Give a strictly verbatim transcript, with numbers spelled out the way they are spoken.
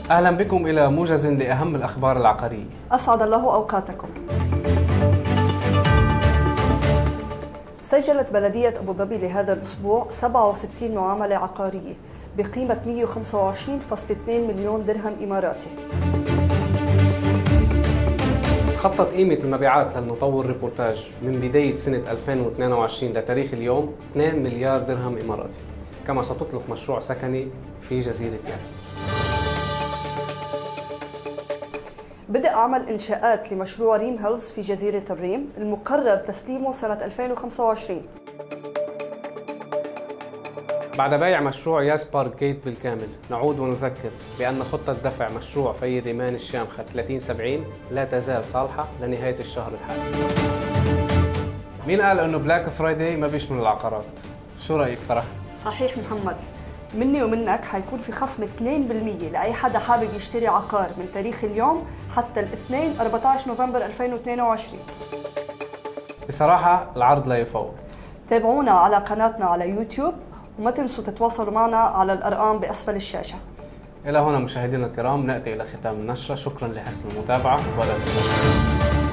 أهلا بكم إلى موجز لأهم الأخبار العقارية. أسعد الله أوقاتكم. سجلت بلدية أبو ظبي لهذا الأسبوع سبعة وستين معاملة عقارية بقيمة مئة وخمسة وعشرين فاصلة اثنين مليون درهم إماراتي. تخطت قيمة المبيعات للمطور ريبورتاج من بداية سنة ألفين واثنين وعشرين لتاريخ اليوم اثنين مليار درهم إماراتي، كما ستطلق مشروع سكني في جزيرة ياس. بدأ عمل إنشاءات لمشروع ريم هيلز في جزيرة الريم المقرر تسليمه سنة ألفين وخمسة وعشرين. بعد بيع مشروع ياس بارك جيت بالكامل، نعود ونذكر بأن خطة دفع مشروع في ريمان الشامخة ثلاثين سبعين لا تزال صالحة لنهاية الشهر الحالي. مين قال إنه بلاك فرايداي ما بيشمل العقارات؟ شو رأيك فرح؟ صحيح محمد، مني ومنك حيكون في خصم اثنين بالمئة لأي حدا حابب يشتري عقار من تاريخ اليوم حتى الاثنين أربعة عشر نوفمبر ألفين واثنين وعشرين. بصراحة العرض لا يفوت. تابعونا على قناتنا على يوتيوب وما تنسوا تتواصلوا معنا على الأرقام بأسفل الشاشة. إلى هنا مشاهدينا الكرام نأتي إلى ختام النشرة، شكرا لحسن المتابعة وإلى اللقاء.